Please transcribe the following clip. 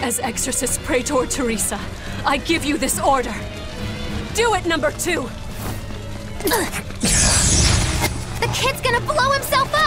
As Exorcist Praetor Teresa, I give you this order. Do it, number 2! The kid's gonna blow himself up!